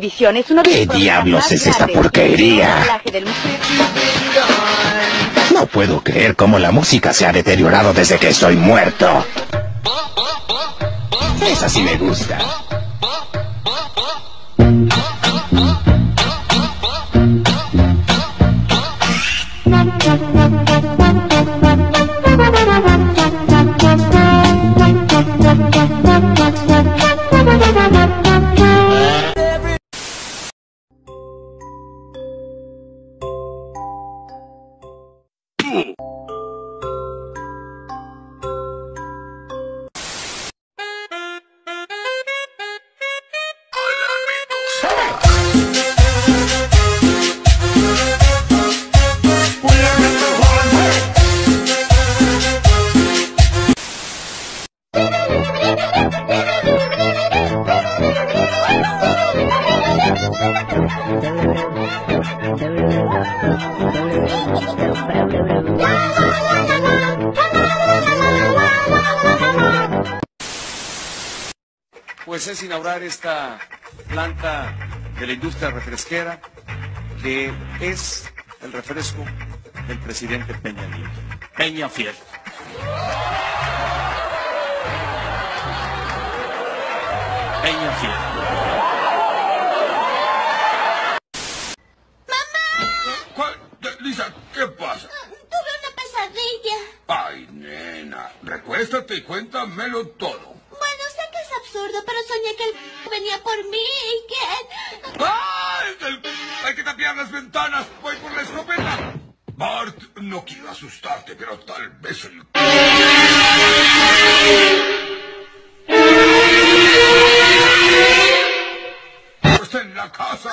Visión es uno de ¿Qué los problemas diablos más es esta grandes porquería? del doblaje del mundo. No puedo creer cómo la música se ha deteriorado desde que estoy muerto. Esa sí me gusta. Pues es inaugurar esta planta de la industria refresquera que es el refresco del presidente Peña Nieto. Peña Fiel. Peña Fiel. Lisa, ¿qué pasa? Tuve una pesadilla. Ay, nena, recuéstate y cuéntamelo todo. Bueno, sé que es absurdo, pero soñé que el venía por mí y que... ¡Ay! Hay que tapiar las ventanas. Voy por la escopeta. Bart, no quiero asustarte, pero tal vez el... está en la casa.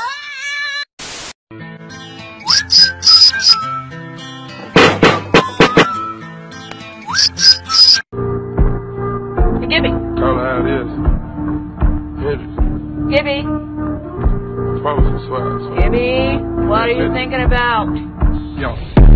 Gibby. Carla, how it is. Hendrix. Gibby. Probably some swag. Gibby, what are you thinking about? Yo.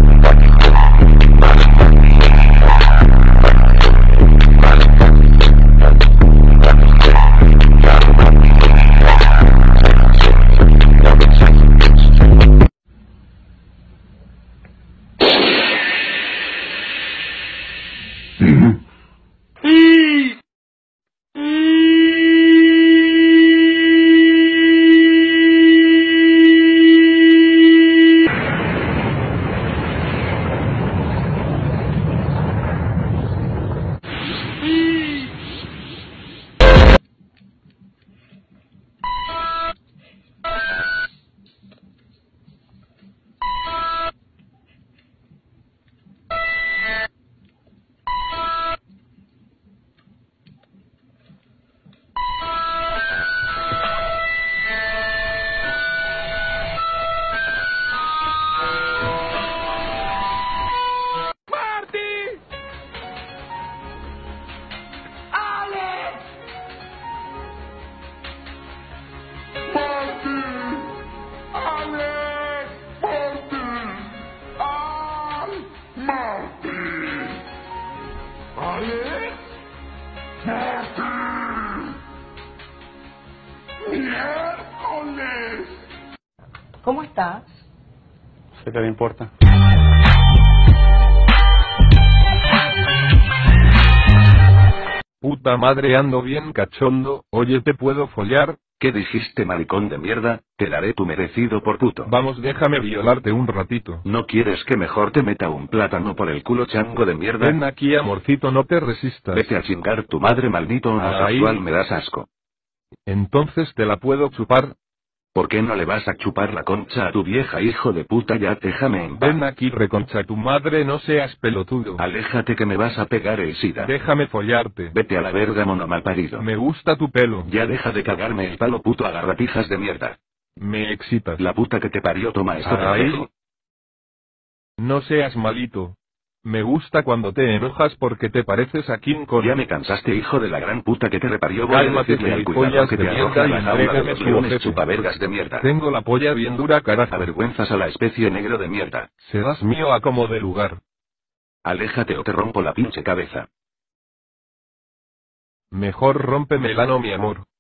¿Cómo estás? ¿Qué te importa? Puta madre, ando bien cachondo. Oye, ¿te puedo follar? ¿Qué dijiste, maricón de mierda? Te daré tu merecido por puto. Vamos, déjame violarte un ratito. ¿No quieres que mejor te meta un plátano por el culo, chango de mierda? Ven aquí, amorcito, no te resistas. Vete a chingar tu madre, maldito homosexual, me das asco. Entonces te la puedo chupar. ¿Por qué no le vas a chupar la concha a tu vieja, hijo de puta? Ya déjame en paz. Ven aquí, reconcha tu madre, no seas pelotudo. Aléjate que me vas a pegar el sida. Déjame follarte. Vete a la verga, mono malparido. Me gusta tu pelo. Ya deja de cagarme el palo, puto agarratijas de mierda. Me excitas. La puta que te parió, toma esto, Ahí. pendejo. No seas malito. Me gusta cuando te enojas porque te pareces a King Kong. Ya me cansaste, hijo de la gran puta que te reparió. Voy a Cálmate, decirle al cuidado gilipollas que te de arroja mierda, la y jaula de entrégame los tu leones, ojete. chupavergas de mierda. Tengo la polla bien dura, carajo. Avergüenzas a la especie negro de mierda. Serás mío a como de lugar. Aléjate o te rompo la pinche cabeza. Mejor rómpeme el ano, mi amor.